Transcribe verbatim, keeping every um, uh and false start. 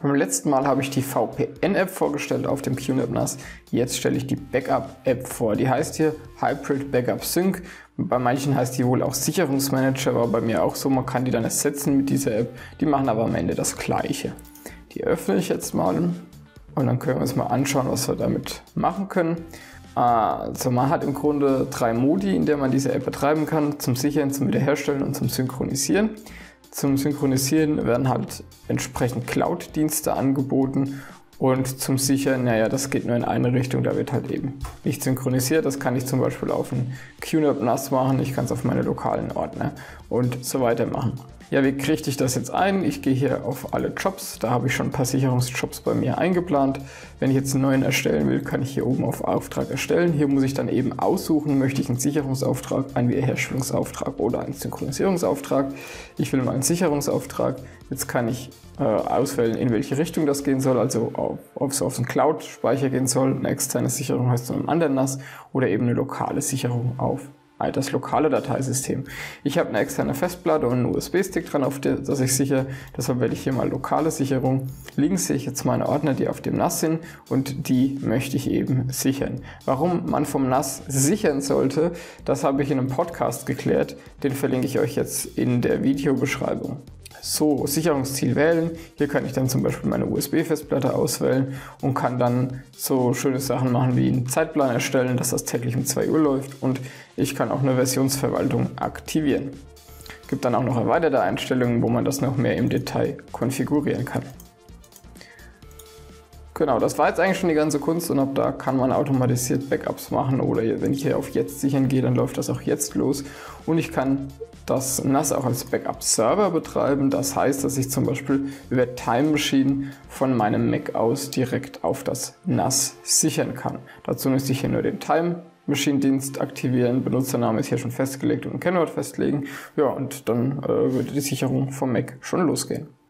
Beim letzten Mal habe ich die V P N-App vorgestellt auf dem Q NAP N A S. Jetzt stelle ich die Backup-App vor. Die heißt hier Hybrid Backup Sync. Bei manchen heißt die wohl auch Sicherungsmanager, war bei mir auch so. Man kann die dann ersetzen mit dieser App. Die machen aber am Ende das Gleiche. Die öffne ich jetzt mal und dann können wir uns mal anschauen, was wir damit machen können. Also man hat im Grunde drei Modi, in der man diese App betreiben kann. Zum Sichern, zum Wiederherstellen und zum Synchronisieren. Zum Synchronisieren werden halt entsprechend Cloud-Dienste angeboten und zum Sichern, naja, das geht nur in eine Richtung, da wird halt eben nicht synchronisiert. Das kann ich zum Beispiel auf ein Q NAP N A S machen, ich kann es auf meine lokalen Ordner und so weiter machen. Ja, wie kriege ich das jetzt ein? Ich gehe hier auf alle Jobs, da habe ich schon ein paar Sicherungsjobs bei mir eingeplant. Wenn ich jetzt einen neuen erstellen will, kann ich hier oben auf Auftrag erstellen. Hier muss ich dann eben aussuchen, möchte ich einen Sicherungsauftrag, einen Wiederherstellungsauftrag oder einen Synchronisierungsauftrag. Ich will mal einen Sicherungsauftrag. Jetzt kann ich äh, auswählen, in welche Richtung das gehen soll, also auf, ob es auf einen Cloud-Speicher gehen soll, eine externe Sicherung heißt zu einem anderen N A S oder eben eine lokale Sicherung auf das lokale Dateisystem. Ich habe eine externe Festplatte und einen U S B-Stick dran, auf der, das ich sichere. Deshalb wähle ich hier mal lokale Sicherung. Links sehe ich jetzt meine Ordner, die auf dem N A S sind und die möchte ich eben sichern. Warum man vom N A S sichern sollte, das habe ich in einem Podcast geklärt. Den verlinke ich euch jetzt in der Videobeschreibung. So, Sicherungsziel wählen. Hier kann ich dann zum Beispiel meine U S B-Festplatte auswählen und kann dann so schöne Sachen machen wie einen Zeitplan erstellen, dass das täglich um zwei Uhr läuft, und ich kann auch eine Versionsverwaltung aktivieren. Es gibt dann auch noch erweiterte Einstellungen, wo man das noch mehr im Detail konfigurieren kann. Genau, das war jetzt eigentlich schon die ganze Kunst, und ab da kann man automatisiert Backups machen, oder wenn ich hier auf Jetzt sichern gehe, dann läuft das auch jetzt los, und ich kann das N A S auch als Backup-Server betreiben. Das heißt, dass ich zum Beispiel über Time Machine von meinem Mac aus direkt auf das N A S sichern kann. Dazu müsste ich hier nur den Time Machine Dienst aktivieren, Benutzername ist hier schon festgelegt und ein Kennwort festlegen. Ja, und dann äh, würde die Sicherung vom Mac schon losgehen.